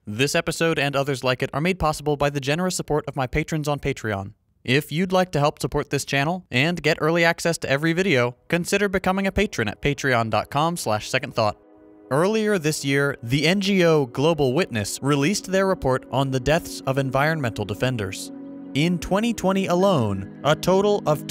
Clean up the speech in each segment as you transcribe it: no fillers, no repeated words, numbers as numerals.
This episode and others like it are made possible by the generous support of my patrons on Patreon. If you'd like to help support this channel and get early access to every video, consider becoming a patron at patreon.com/secondthought. Earlier this year, the NGO Global Witness released their report on the deaths of environmental defenders. In 2020 alone, a total of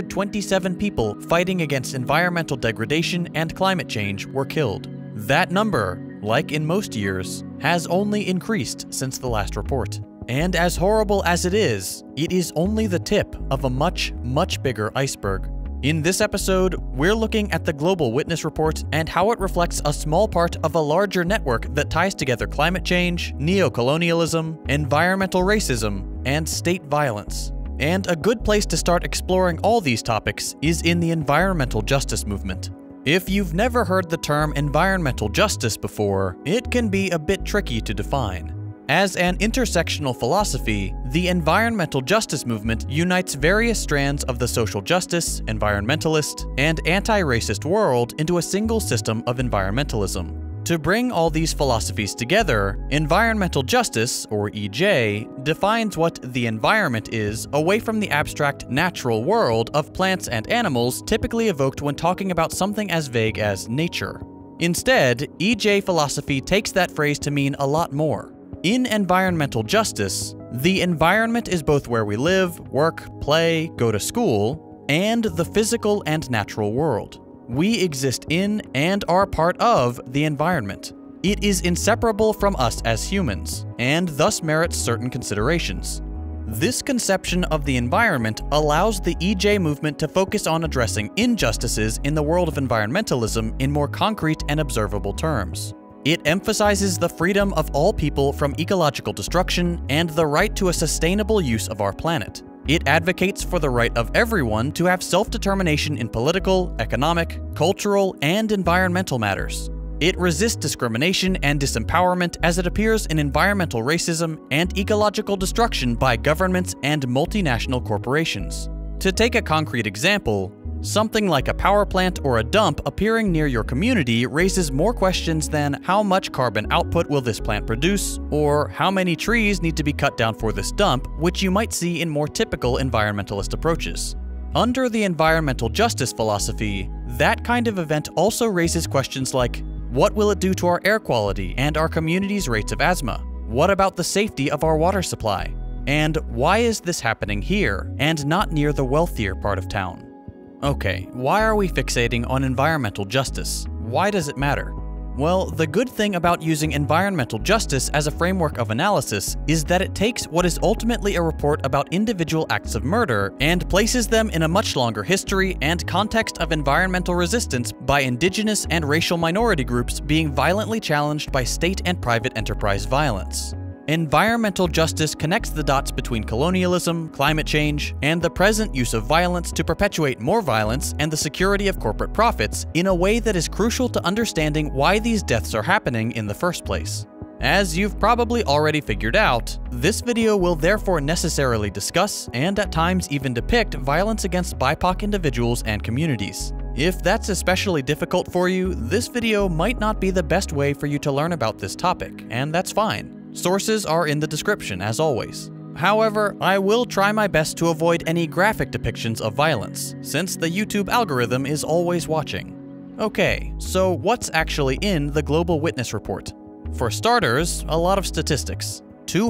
227 people fighting against environmental degradation and climate change were killed. That number, like in most years, has only increased since the last report. And as horrible as it is only the tip of a much, much bigger iceberg. In this episode, we're looking at the Global Witness report and how it reflects a small part of a larger network that ties together climate change, neocolonialism, environmental racism, and state violence. And a good place to start exploring all these topics is in the environmental justice movement. If you've never heard the term environmental justice before, it can be a bit tricky to define. As an intersectional philosophy, the environmental justice movement unites various strands of the social justice, environmentalist, and anti-racist world into a single system of environmentalism. To bring all these philosophies together, environmental justice, or EJ, defines what the environment is away from the abstract natural world of plants and animals typically evoked when talking about something as vague as nature. Instead, EJ philosophy takes that phrase to mean a lot more. In environmental justice, the environment is both where we live, work, play, go to school, and the physical and natural world. We exist in and are part of the environment. It is inseparable from us as humans, and thus merits certain considerations. This conception of the environment allows the EJ movement to focus on addressing injustices in the world of environmentalism in more concrete and observable terms. It emphasizes the freedom of all people from ecological destruction and the right to a sustainable use of our planet. It advocates for the right of everyone to have self-determination in political, economic, cultural, and environmental matters. It resists discrimination and disempowerment as it appears in environmental racism and ecological destruction by governments and multinational corporations. To take a concrete example, something like a power plant or a dump appearing near your community raises more questions than how much carbon output will this plant produce, or how many trees need to be cut down for this dump, which you might see in more typical environmentalist approaches. Under the environmental justice philosophy, that kind of event also raises questions like, what will it do to our air quality and our community's rates of asthma? What about the safety of our water supply? And why is this happening here and not near the wealthier part of town? Okay, why are we fixating on environmental justice? Why does it matter? Well, the good thing about using environmental justice as a framework of analysis is that it takes what is ultimately a report about individual acts of murder and places them in a much longer history and context of environmental resistance by indigenous and racial minority groups being violently challenged by state and private enterprise violence. Environmental justice connects the dots between colonialism, climate change, and the present use of violence to perpetuate more violence and the security of corporate profits in a way that is crucial to understanding why these deaths are happening in the first place. As you've probably already figured out, this video will therefore necessarily discuss, and at times even depict, violence against BIPOC individuals and communities. If that's especially difficult for you, this video might not be the best way for you to learn about this topic, and that's fine. Sources are in the description, as always. However, I will try my best to avoid any graphic depictions of violence, since the YouTube algorithm is always watching. Okay, so what's actually in the Global Witness report? For starters, a lot of statistics.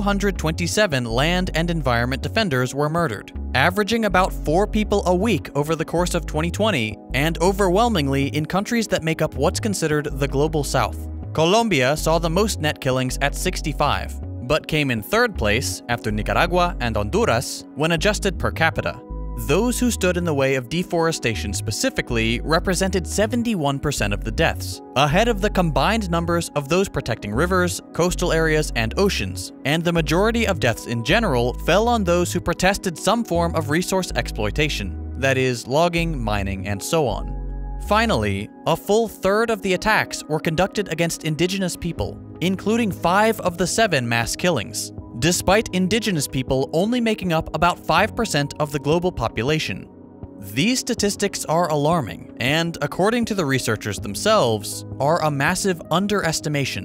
227 land and environment defenders were murdered, averaging about 4 people a week over the course of 2020, and overwhelmingly in countries that make up what's considered the Global South. Colombia saw the most net killings at 65, but came in third place after Nicaragua and Honduras when adjusted per capita. Those who stood in the way of deforestation specifically represented 71% of the deaths, ahead of the combined numbers of those protecting rivers, coastal areas, and oceans, and the majority of deaths in general fell on those who protested some form of resource exploitation, that is, logging, mining, and so on. Finally, a full third of the attacks were conducted against indigenous people, including 5 of the 7 mass killings, despite indigenous people only making up about 5% of the global population. These statistics are alarming, and according to the researchers themselves, are a massive underestimation.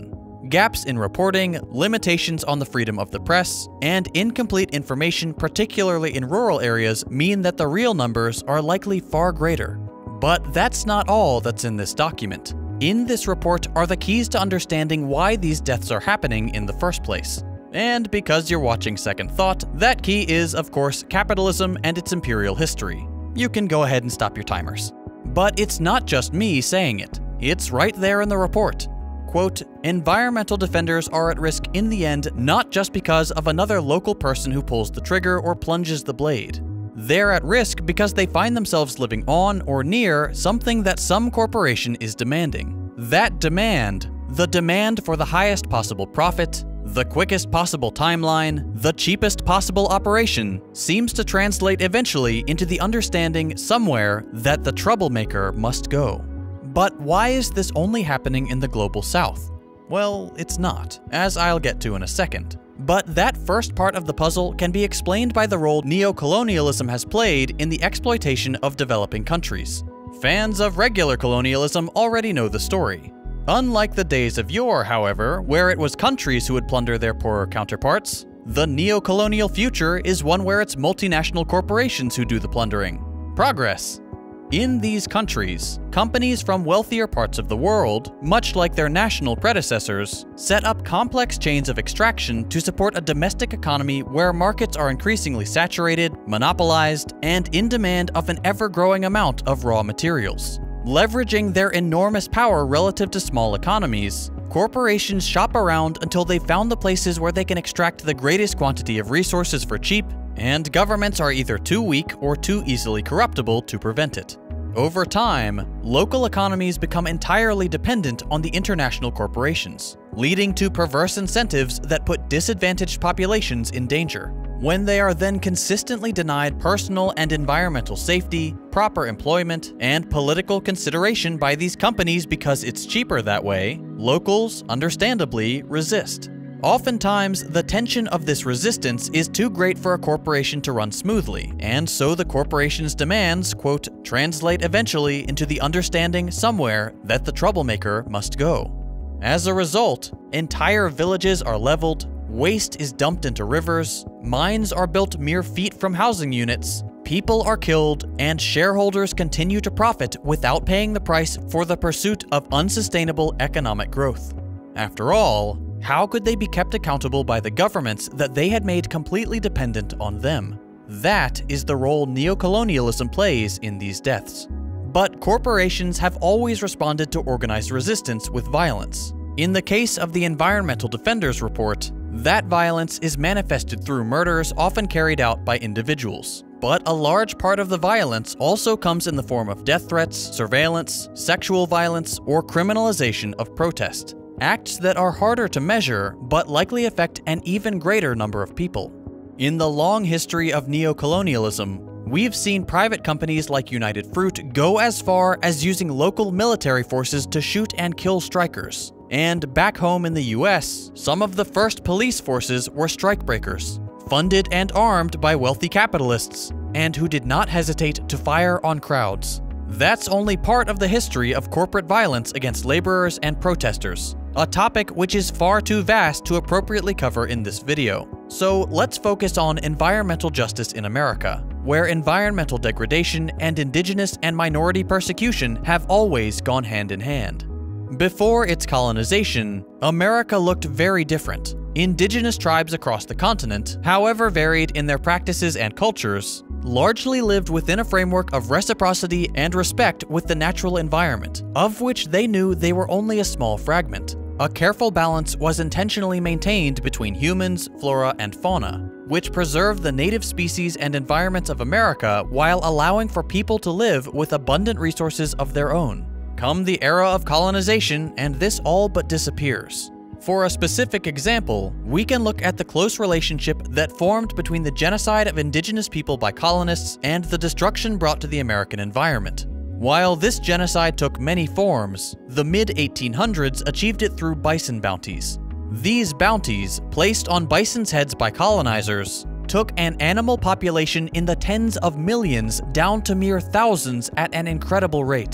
Gaps in reporting, limitations on the freedom of the press, and incomplete information, particularly in rural areas, mean that the real numbers are likely far greater. But that's not all that's in this document. In this report are the keys to understanding why these deaths are happening in the first place. And because you're watching Second Thought, that key is, of course, capitalism and its imperial history. You can go ahead and stop your timers. But it's not just me saying it. It's right there in the report. Quote, environmental defenders are at risk in the end not just because of another local person who pulls the trigger or plunges the blade. They're at risk because they find themselves living on or near something that some corporation is demanding. That demand, the demand for the highest possible profit, the quickest possible timeline, the cheapest possible operation, seems to translate eventually into the understanding somewhere that the troublemaker must go. But why is this only happening in the global south? Well, it's not, as I'll get to in a second. But that first part of the puzzle can be explained by the role neocolonialism has played in the exploitation of developing countries. Fans of regular colonialism already know the story. Unlike the days of yore, however, where it was countries who would plunder their poorer counterparts, the neocolonial future is one where it's multinational corporations who do the plundering. Progress. In these countries, companies from wealthier parts of the world, much like their national predecessors, set up complex chains of extraction to support a domestic economy where markets are increasingly saturated, monopolized, and in demand of an ever-growing amount of raw materials. Leveraging their enormous power relative to small economies, corporations shop around until they've found the places where they can extract the greatest quantity of resources for cheap, and governments are either too weak or too easily corruptible to prevent it. Over time, local economies become entirely dependent on the international corporations, leading to perverse incentives that put disadvantaged populations in danger. When they are then consistently denied personal and environmental safety, proper employment, and political consideration by these companies because it's cheaper that way, locals, understandably, resist. Oftentimes, the tension of this resistance is too great for a corporation to run smoothly, and so the corporation's demands, quote, translate eventually into the understanding somewhere that the troublemaker must go. As a result, entire villages are leveled, waste is dumped into rivers, mines are built mere feet from housing units, people are killed, and shareholders continue to profit without paying the price for the pursuit of unsustainable economic growth. After all, how could they be kept accountable by the governments that they had made completely dependent on them? That is the role neocolonialism plays in these deaths. But corporations have always responded to organized resistance with violence. In the case of the Environmental Defenders Report, that violence is manifested through murders often carried out by individuals. But a large part of the violence also comes in the form of death threats, surveillance, sexual violence, or criminalization of protest. Acts that are harder to measure, but likely affect an even greater number of people. In the long history of neocolonialism, we've seen private companies like United Fruit go as far as using local military forces to shoot and kill strikers. And back home in the US, some of the first police forces were strikebreakers, funded and armed by wealthy capitalists, and who did not hesitate to fire on crowds. That's only part of the history of corporate violence against laborers and protesters, a topic which is far too vast to appropriately cover in this video. So let's focus on environmental justice in America, where environmental degradation and indigenous and minority persecution have always gone hand in hand. Before its colonization, America looked very different. Indigenous tribes across the continent, however varied in their practices and cultures, largely lived within a framework of reciprocity and respect with the natural environment, of which they knew they were only a small fragment. A careful balance was intentionally maintained between humans, flora, and fauna, which preserved the native species and environments of America while allowing for people to live with abundant resources of their own. Come the era of colonization, and this all but disappears. For a specific example, we can look at the close relationship that formed between the genocide of indigenous people by colonists and the destruction brought to the American environment. While this genocide took many forms, the mid-1800s achieved it through bison bounties. These bounties, placed on bison's heads by colonizers, took an animal population in the tens of millions down to mere thousands at an incredible rate.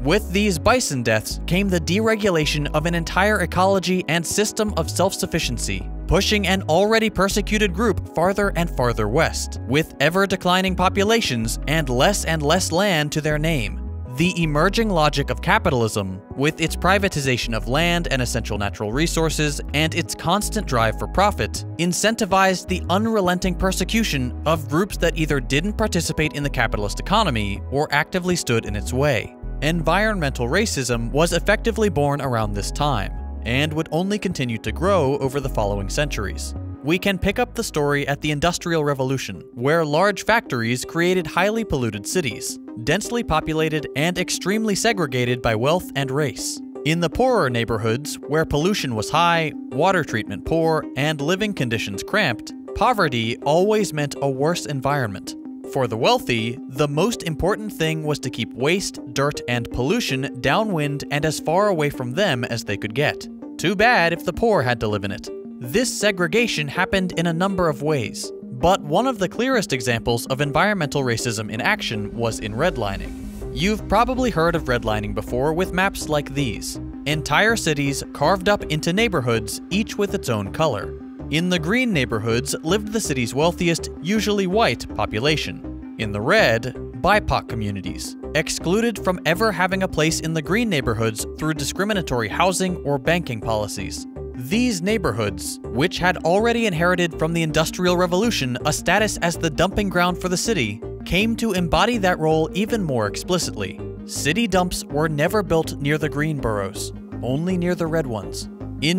With these bison deaths came the deregulation of an entire ecology and system of self-sufficiency, pushing an already persecuted group farther and farther west, with ever-declining populations and less land to their name. The emerging logic of capitalism, with its privatization of land and essential natural resources and its constant drive for profit, incentivized the unrelenting persecution of groups that either didn't participate in the capitalist economy or actively stood in its way. Environmental racism was effectively born around this time, and would only continue to grow over the following centuries. We can pick up the story at the Industrial Revolution, where large factories created highly polluted cities, densely populated and extremely segregated by wealth and race. In the poorer neighborhoods, where pollution was high, water treatment poor, and living conditions cramped, poverty always meant a worse environment. For the wealthy, the most important thing was to keep waste, dirt, and pollution downwind and as far away from them as they could get. Too bad if the poor had to live in it. This segregation happened in a number of ways, but one of the clearest examples of environmental racism in action was in redlining. You've probably heard of redlining before with maps like these. Entire cities carved up into neighborhoods, each with its own color. In the green neighborhoods lived the city's wealthiest, usually white, population. In the red, BIPOC communities, excluded from ever having a place in the green neighborhoods through discriminatory housing or banking policies. These neighborhoods, which had already inherited from the Industrial Revolution a status as the dumping ground for the city, came to embody that role even more explicitly. City dumps were never built near the green boroughs, only near the red ones. In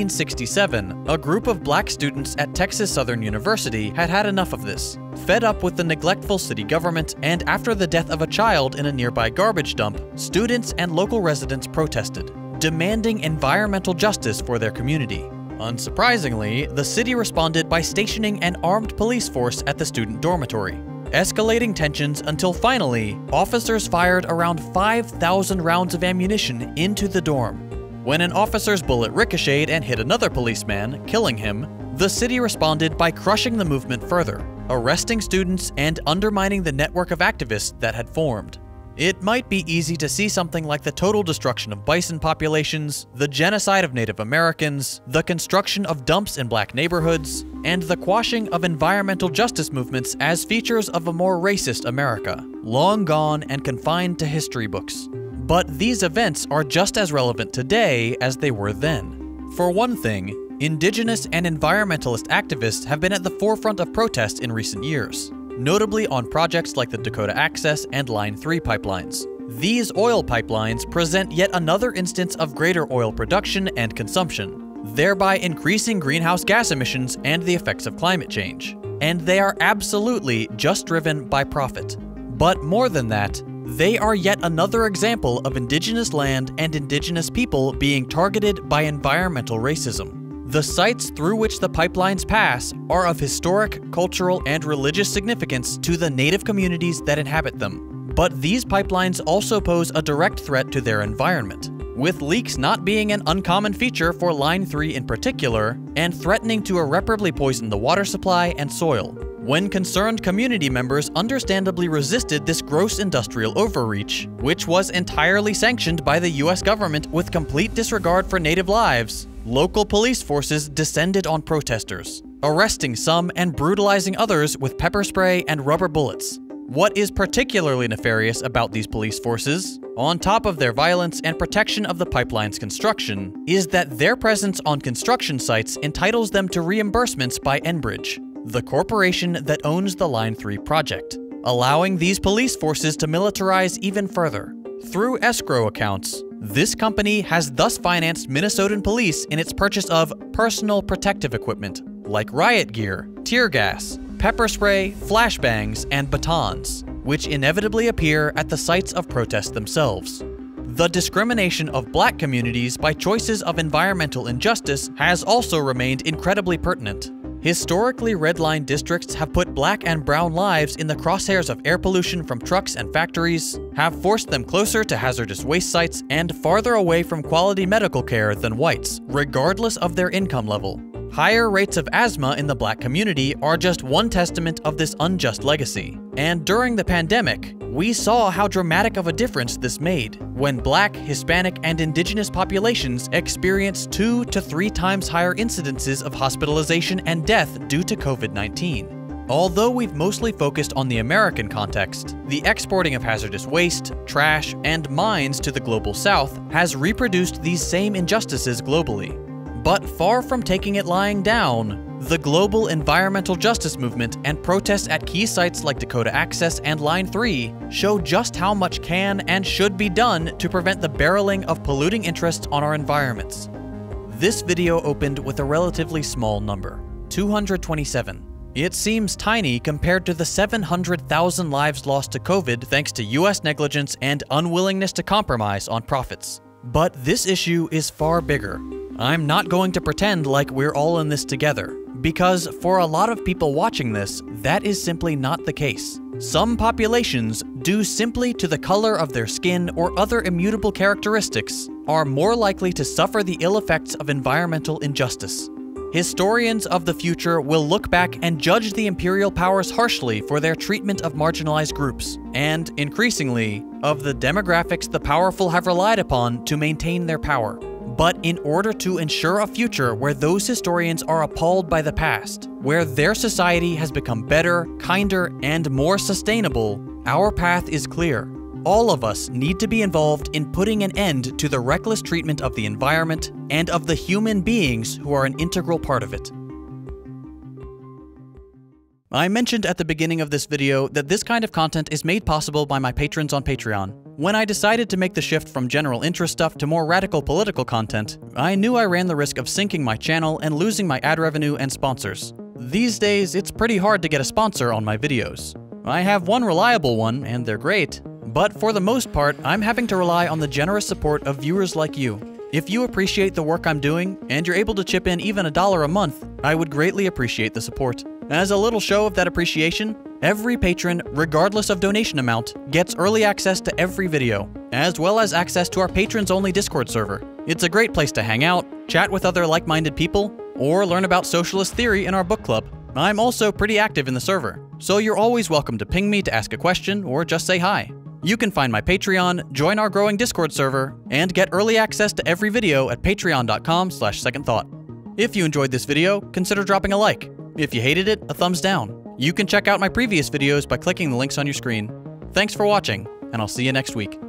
1967, a group of black students at Texas Southern University had had enough of this. Fed up with the neglectful city government, and after the death of a child in a nearby garbage dump, students and local residents protested, demanding environmental justice for their community. Unsurprisingly, the city responded by stationing an armed police force at the student dormitory, escalating tensions until finally, officers fired around 5,000 rounds of ammunition into the dorm. When an officer's bullet ricocheted and hit another policeman, killing him, the city responded by crushing the movement further, arresting students and undermining the network of activists that had formed. It might be easy to see something like the total destruction of bison populations, the genocide of Native Americans, the construction of dumps in black neighborhoods, and the quashing of environmental justice movements as features of a more racist America, long gone and confined to history books. But these events are just as relevant today as they were then. For one thing, indigenous and environmentalist activists have been at the forefront of protest in recent years, notably on projects like the Dakota Access and Line 3 pipelines. These oil pipelines present yet another instance of greater oil production and consumption, thereby increasing greenhouse gas emissions and the effects of climate change. And they are absolutely just driven by profit. But more than that, they are yet another example of indigenous land and indigenous people being targeted by environmental racism. The sites through which the pipelines pass are of historic, cultural, and religious significance to the native communities that inhabit them. But these pipelines also pose a direct threat to their environment, with leaks not being an uncommon feature for Line 3 in particular, and threatening to irreparably poison the water supply and soil. When concerned community members understandably resisted this gross industrial overreach, which was entirely sanctioned by the US government with complete disregard for native lives, local police forces descended on protesters, arresting some and brutalizing others with pepper spray and rubber bullets. What is particularly nefarious about these police forces, on top of their violence and protection of the pipeline's construction, is that their presence on construction sites entitles them to reimbursements by Enbridge, the corporation that owns the Line 3 project, allowing these police forces to militarize even further. Through escrow accounts, this company has thus financed Minnesotan police in its purchase of personal protective equipment, like riot gear, tear gas, pepper spray, flashbangs, and batons, which inevitably appear at the sites of protests themselves. The discrimination of black communities by choices of environmental injustice has also remained incredibly pertinent. Historically, redline districts have put black and brown lives in the crosshairs of air pollution from trucks and factories, have forced them closer to hazardous waste sites, and farther away from quality medical care than whites, regardless of their income level. Higher rates of asthma in the black community are just one testament of this unjust legacy. And during the pandemic, We saw how dramatic of a difference this made when Black, Hispanic, and Indigenous populations experienced 2 to 3 times higher incidences of hospitalization and death due to COVID-19. Although we've mostly focused on the American context, the exporting of hazardous waste, trash, and mines to the global south has reproduced these same injustices globally. But far from taking it lying down, the global environmental justice movement and protests at key sites like Dakota Access and Line 3 show just how much can and should be done to prevent the barreling of polluting interests on our environments. This video opened with a relatively small number, 227. It seems tiny compared to the 700,000 lives lost to COVID thanks to US negligence and unwillingness to compromise on profits. But this issue is far bigger. I'm not going to pretend like we're all in this together, because for a lot of people watching this, that is simply not the case. Some populations, due simply to the color of their skin or other immutable characteristics, are more likely to suffer the ill effects of environmental injustice. Historians of the future will look back and judge the imperial powers harshly for their treatment of marginalized groups, and, increasingly, of the demographics the powerful have relied upon to maintain their power. But in order to ensure a future where those historians are appalled by the past, where their society has become better, kinder, and more sustainable, our path is clear. All of us need to be involved in putting an end to the reckless treatment of the environment and of the human beings who are an integral part of it. I mentioned at the beginning of this video that this kind of content is made possible by my patrons on Patreon. When I decided to make the shift from general interest stuff to more radical political content, I knew I ran the risk of sinking my channel and losing my ad revenue and sponsors. These days, it's pretty hard to get a sponsor on my videos. I have one reliable one, and they're great, but for the most part, I'm having to rely on the generous support of viewers like you. If you appreciate the work I'm doing, and you're able to chip in even $1 a month, I would greatly appreciate the support. As a little show of that appreciation, every patron, regardless of donation amount, gets early access to every video, as well as access to our patrons-only Discord server. It's a great place to hang out, chat with other like-minded people, or learn about socialist theory in our book club. I'm also pretty active in the server, so you're always welcome to ping me to ask a question or just say hi. You can find my Patreon, join our growing Discord server, and get early access to every video at patreon.com/secondthought. If you enjoyed this video, consider dropping a like. If you hated it, a thumbs down. You can check out my previous videos by clicking the links on your screen. Thanks for watching, and I'll see you next week.